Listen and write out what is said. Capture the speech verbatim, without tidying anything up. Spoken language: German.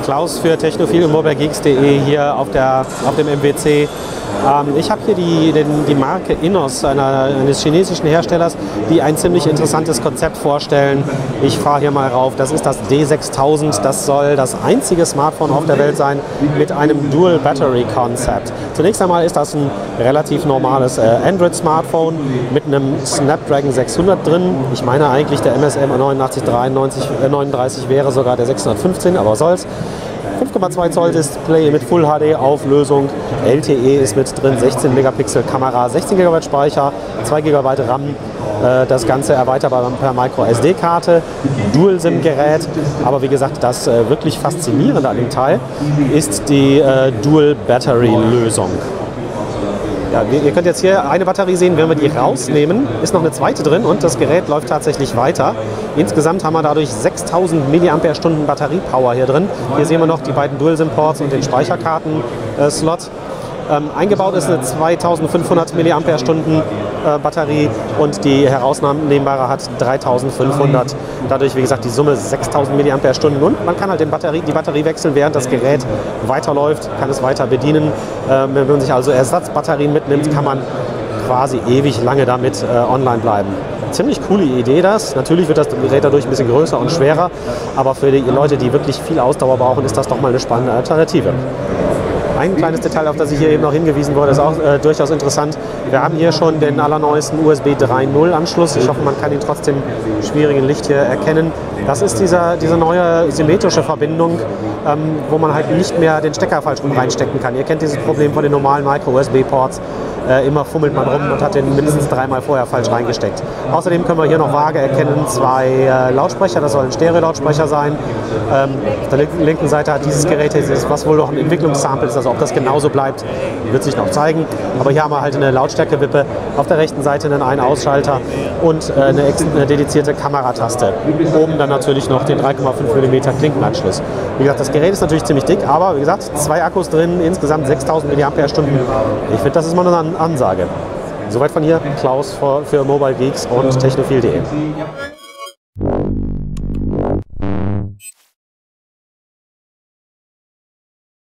Klaus für technophil und mobilegeeks punkt de hier auf, der, auf dem M W C. Ähm, ich habe hier die, den, die Marke Innos, einer, eines chinesischen Herstellers, die ein ziemlich interessantes Konzept vorstellen. Ich fahre hier mal rauf. Das ist das D sechstausend. Das soll das einzige Smartphone auf der Welt sein mit einem Dual Battery Concept. Zunächst einmal ist das ein relativ normales äh, Android-Smartphone mit einem Snapdragon sechshundert drin. Ich meine eigentlich der M S M neunundachtzig neununddreißig wäre sogar der sechshundertfünfzehn, aber soll's. fünf Komma zwei Zoll Display mit Full H D Auflösung, L T E ist mit drin, sechzehn Megapixel Kamera, sechzehn Gigabyte Speicher, zwei Gigabyte RAM, äh, das Ganze erweiterbar per Micro S D-Karte, Dual-SIM-Gerät, aber wie gesagt, das äh, wirklich Faszinierende an dem Teil ist die äh, Dual-Battery-Lösung. Ja, ihr könnt jetzt hier eine Batterie sehen, wenn wir die rausnehmen, ist noch eine zweite drin und das Gerät läuft tatsächlich weiter. Insgesamt haben wir dadurch sechstausend Milliampere-Stunden Batteriepower hier drin. Hier sehen wir noch die beiden Dual-SIM-Ports und den Speicherkarten-Slot. Ähm, eingebaut ist eine zweitausendfünfhundert Milliampere-Stunden äh, Batterie und die herausnehmbare hat dreitausendfünfhundert. Dadurch, wie gesagt, die Summe sechstausend Milliampere-Stunden und man kann halt den Batterie, die Batterie wechseln, während das Gerät weiterläuft, kann es weiter bedienen. Ähm, wenn man sich also Ersatzbatterien mitnimmt, kann man quasi ewig lange damit äh, online bleiben. Ziemlich coole Idee das. Natürlich wird das Gerät dadurch ein bisschen größer und schwerer, aber für die Leute, die wirklich viel Ausdauer brauchen, ist das doch mal eine spannende Alternative. Ein kleines Detail, auf das ich hier eben noch hingewiesen wurde, ist auch äh, durchaus interessant. Wir haben hier schon den allerneuesten U S B drei Punkt null Anschluss. Ich hoffe, man kann ihn trotzdem im schwierigen Licht hier erkennen. Das ist dieser, diese neue symmetrische Verbindung, ähm, wo man halt nicht mehr den Stecker falsch rum reinstecken kann. Ihr kennt dieses Problem von den normalen Micro-U S B-Ports. Äh, immer fummelt man rum und hat den mindestens dreimal vorher falsch reingesteckt. Außerdem können wir hier noch vage erkennen zwei äh, Lautsprecher, das sollen Stereo-Lautsprecher sein. Ähm, auf der linken, linken Seite hat dieses Gerät, was wohl noch ein Entwicklungssample ist, also ob das genauso bleibt, wird sich noch zeigen. Aber hier haben wir halt eine Lautstärke-Wippe, auf der rechten Seite einen Ein-Ausschalter und äh, eine, eine dedizierte Kamerataste. Oben dann natürlich noch den drei Komma fünf Millimeter Klinkenanschluss. Wie gesagt, das Gerät ist natürlich ziemlich dick, aber wie gesagt, zwei Akkus drin, insgesamt sechstausend Milliampere-Stunden. Ich finde, das ist mal eine Ansage. Soweit von hier, Klaus für, für mobilegeeks und technophil punkt de.